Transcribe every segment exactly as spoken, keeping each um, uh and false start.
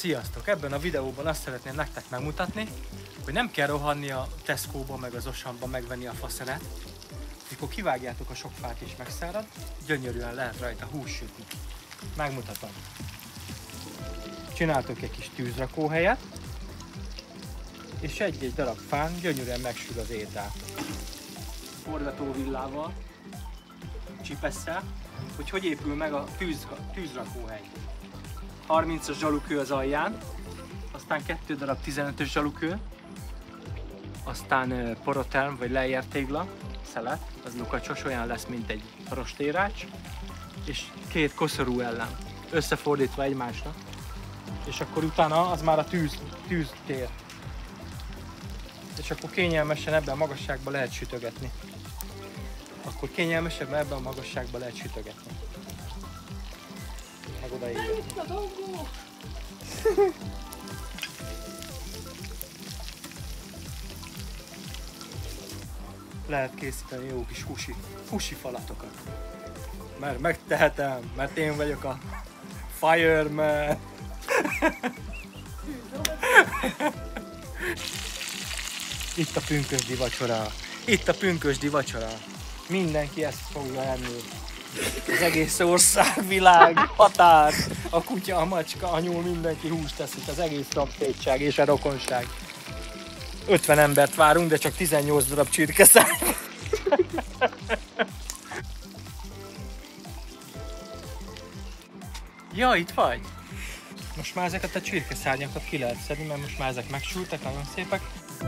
Sziasztok! Ebben a videóban azt szeretném nektek megmutatni, hogy nem kell rohanni a Tesco-ba meg az Auchanba megvenni a faszenet. Mikor kivágjátok a sok fát és megszárad, gyönyörűen lehet rajta hús sütni. Megmutatom. Csináltok egy kis tűzrakóhelyet, és egy-egy darab fán gyönyörűen megsül az étel. Forgatóvillával, csipesszel, hogy hogy épül meg a tűz, tűzrakóhely. harmincas zsalukő az alján, aztán kettő darab tizenötös zsalukő, aztán porotelm vagy lejjértégla, szelet, az lukacsos, olyan lesz, mint egy rostérács, és két koszorú ellen, összefordítva egymásra, és akkor utána az már a tűz, tűztér. És akkor kényelmesen ebben a magasságban lehet sütögetni. Akkor kényelmesebben ebben a magasságban lehet sütögetni. Meg oda égetni. Lehet készíteni jó kis husi, husi falatokat. Mert megtehetem, mert én vagyok a fireman. Itt a pünkösdi vacsora. Itt a pünkösdi vacsora. Mindenki ezt fogja enni. Az egész ország, világ, határ, a kutya, a macska, a nyúl, mindenki húst teszik, az egész szomszédság és a rokonság. ötven embert várunk, de csak tizennyolc darab csirkeszárny. Ja, itt vagy? Most már ezeket a csirkeszárnyakat ki lehet szedni, mert most már ezek megsültek, nagyon szépek.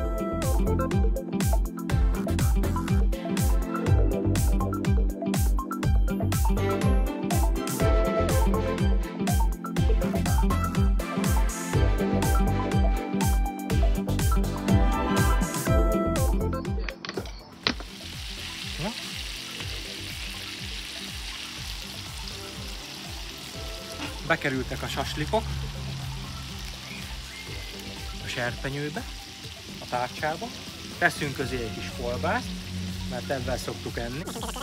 Bekerültek a saslikok a serpenyőbe, a tárcsába. Teszünk közé egy kis kolbászt, mert ebben szoktuk enni.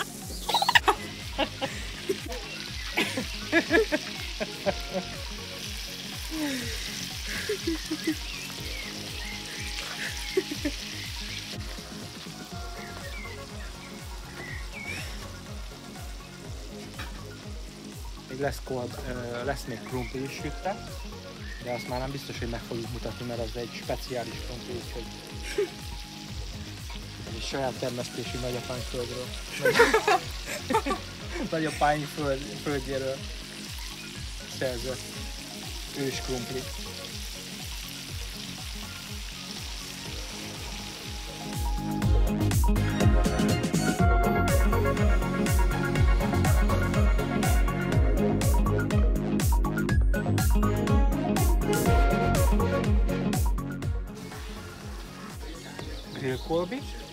Még lesz, kolb, lesz még krumpli is sütve, de azt már nem biztos, hogy meg fogjuk mutatni, mert az egy speciális krumpli, úgyhogy egy saját termesztési nagyapányföldről, nagyapány föld, földjéről szerzett ős krumpli. Grillkolbi,